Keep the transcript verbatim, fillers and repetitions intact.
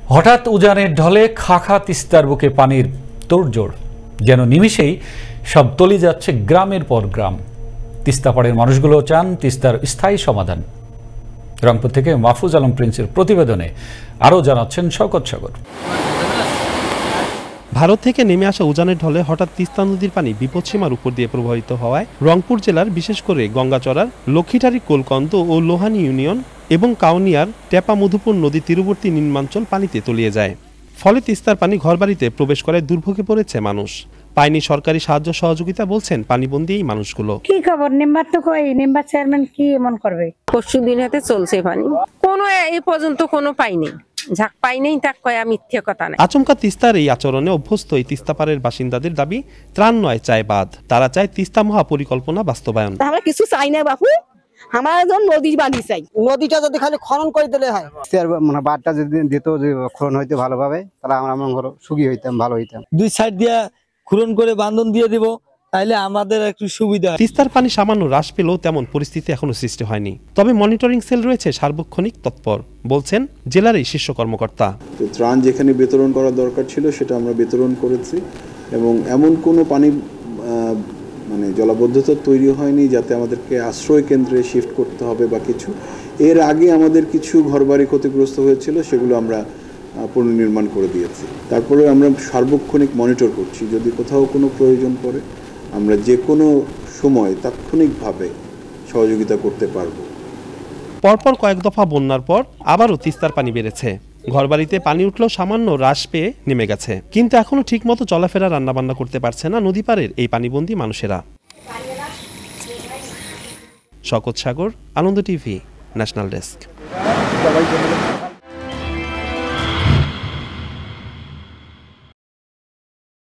হঠাৎ উজানের ঢলে খাখা তিস্তার বুকে পানির তোড়জোড়, যেন নিমিষেই সব তলিয়ে যাচ্ছে গ্রামের পর গ্রাম। তিস্তাপাড়ের মানুষগুলো চান তিস্তার স্থায়ী সমাধান। রংপুর থেকে মাহফুজ আলম প্রিন্সের প্রতিবেদনে আরও জানাচ্ছেন শওকত সাগর। ভারত থেকে নেমে আসা উজানের ঢলে হঠাৎ তিস্তা নদীর পানি বিপদসীমার উপর দিয়ে প্রবাহিত হওয়ায় রংপুর জেলার বিশেষ করে গঙ্গাচড়ার লক্ষ্মীটারি কোলকন্দ ও লোহানী ইউনিয়ন এবং কাউনিয়ার টেপা মধুপুর নদী তীরবর্তী নিম্নাঞ্চল পানিতে তলিয়ে যায়। ফলে তিস্তার পানি ঘরবাড়িতে প্রবেশ করে দুর্ভোগে পড়েছে মানুষ। পায়নি সরকারি সাহায্য সহযোগিতা, বলছেন পানিবন্দী এই মানুষগুলো। কি খবর নিম্বার তো কই নিম্বার চেয়ারম্যান কি এমন করবে? পরশু দিন হাতে চলছে পানি, কোনো এই পর্যন্ত কোনো পাইনি, ঝাঁক পাই নেই, তা কয়া মিথ্যে কথা নাই। আচমকা তিস্তার এই আচরণে অভ্যস্ত এই তিস্তাপাড়ের বাসিন্দাদের দাবি ত্রাণ নয়, চায় বাঁধ। তারা চায় তিস্তা মহা পরিকল্পনা বাস্তবায়ন। আমরা কিছু চাই না বাপু, আমার একজন নদী বাঁধি চাই। নদীটা যদি খালি খনন করে দিলে হয়, মানে বাঁধটা যদি দিত, যদি খনন হইতে ভালোভাবে, তাহলে আমরা আমার সুখী হইতাম, ভালো হইতাম। দুই সাইড দিয়ে খনন করে বাঁধন দিয়ে দিব, তাইলে আমাদের একটু সুবিধা। তিস্তার পানি সামান্য হ্রাস পেলেও তেমন পরিস্থিতি এখনো সৃষ্টি হয়নি। তবে মনিটরিং সেল রয়েছে সার্বক্ষণিক তৎপর, বলছেন জেলার এই শীর্ষ কর্মকর্তা। ত্রাণ যেখানে বিতরণ করা দরকার ছিল সেটা আমরা বিতরণ করেছি, এবং এমন কোনো পানি মানে জলাবদ্ধতা তৈরি হয়নি যাতে আমাদেরকে আশ্রয় কেন্দ্রে শিফট করতে হবে বা কিছু। এর আগে আমাদের কিছু ঘরবাড়ি ক্ষতিগ্রস্ত হয়েছিল, সেগুলো আমরা পুনর্নির্মাণ করে দিয়েছি। তারপরে আমরা সার্বক্ষণিক মনিটর করছি, যদি কোথাও কোনো প্রয়োজন পড়ে আমরা যে কোনো সময় তাৎক্ষণিকভাবে সহযোগিতা করতে পারব। পরপর কয়েক দফা বন্যার পর আবারও তিস্তার পানি বেড়েছে। ঘরবাড়িতে পানি উঠলেও সামান্য হ্রাস পেয়ে নেমে গেছে, কিন্তু এখনো ঠিকমতো চলাফেরা, রান্নাবান্না করতে পারছে না নদী পাড়ের এই পানিবন্দী মানুষেরা। Shawkat Sagar, Ananda TV, national desk.